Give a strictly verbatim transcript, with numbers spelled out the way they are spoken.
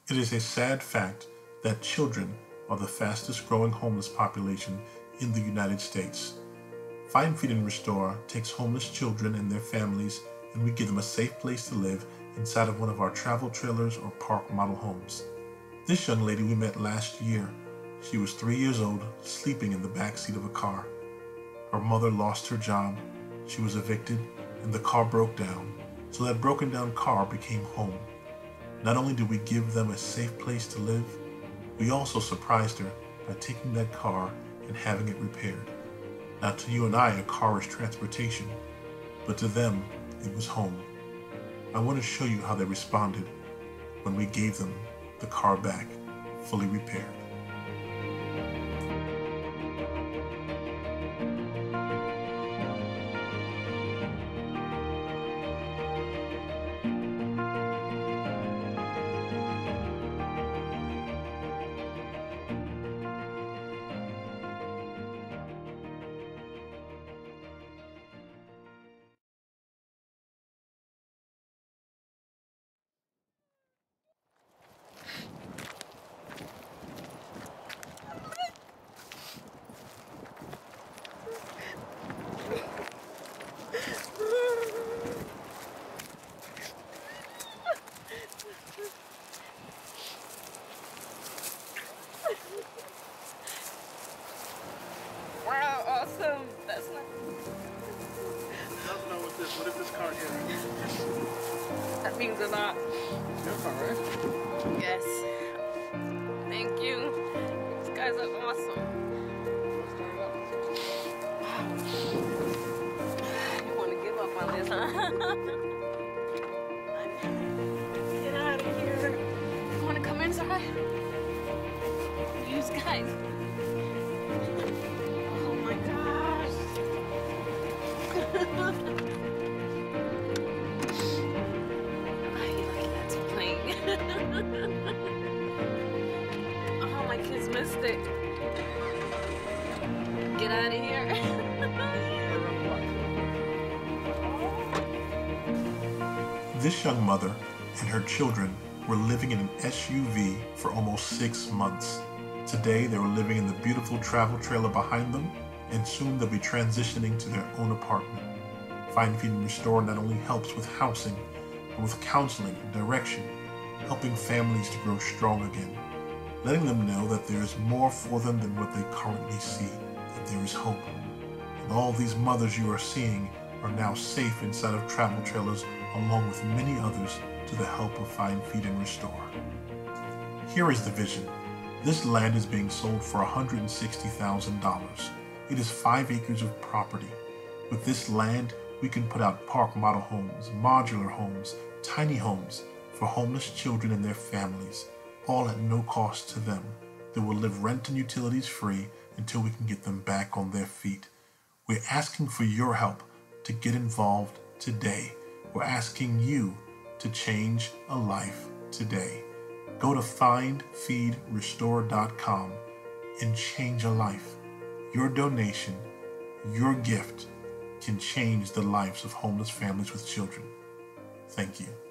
It is a sad fact that children are the fastest growing homeless population in the United States. Find, Feed, and Restore takes homeless children and their families, and we give them a safe place to live inside of one of our travel trailers or park model homes. This young lady we met last year. She was three years old, sleeping in the back seat of a car. Her mother lost her job, she was evicted, and the car broke down, so that broken down car became home. Not only did we give them a safe place to live, we also surprised her by taking that car and having it repaired. Now to you and I, a car is transportation, but to them, it was home. I want to show you how they responded when we gave them the car back, fully repaired. Wow, awesome. That's not... That's not what this, what is this car here? That means a lot. Your car, right? Yes. Thank you. These guys are awesome. You want to give up on this, huh? Get out of here. You want to come inside? These guys. Oh my gosh. Ay, look, that's playing. Oh, my kids missed it. Get out of here. This young mother and her children were living in an S U V for almost six months. Today, they were living in the beautiful travel trailer behind them, and soon they'll be transitioning to their own apartment. Find, Feed, and Restore not only helps with housing, but with counseling and direction, helping families to grow strong again, letting them know that there is more for them than what they currently see, that there is hope. And all these mothers you are seeing are now safe inside of travel trailers, along with many others, to the help of Find, Feed, and Restore. Here is the vision. This land is being sold for one hundred sixty thousand dollars. It is five acres of property. With this land, we can put out park model homes, modular homes, tiny homes for homeless children and their families, all at no cost to them. They will live rent and utilities free until we can get them back on their feet. We're asking for your help to get involved today. We're asking you to change a life today. Go to find feed restore dot com and change a life. Your donation, your gift, can change the lives of homeless families with children. Thank you.